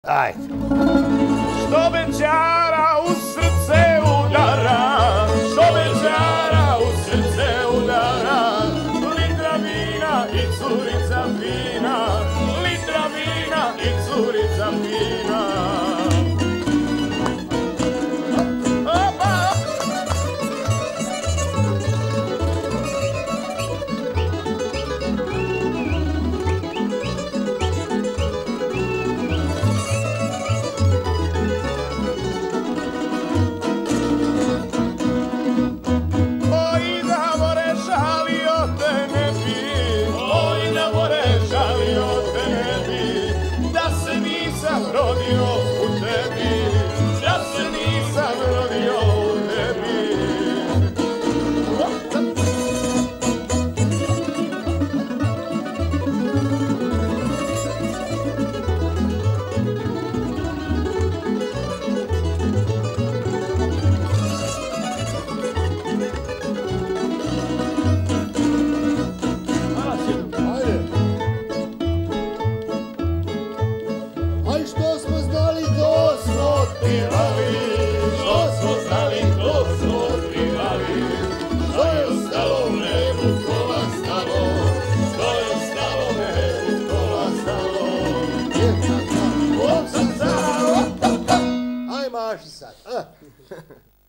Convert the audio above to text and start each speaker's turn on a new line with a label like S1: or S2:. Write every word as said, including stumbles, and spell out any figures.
S1: Ajde.
S2: Što bećara u srce udara, što bećara u srce udara, litra vina i curica fina, litra vina i curica fina. Rodio u tebi, da se nisam rodio u tebi.
S3: Aj što smo znali, to smo otpivali,
S2: Što smo znali, to smo otkrivali, što je ostalo u nebu kola stalo, što je ostalo u nebu kola stalo.
S3: Jedna, dva,
S2: Op, sam, sam, op, op, op.
S3: aj maši sad.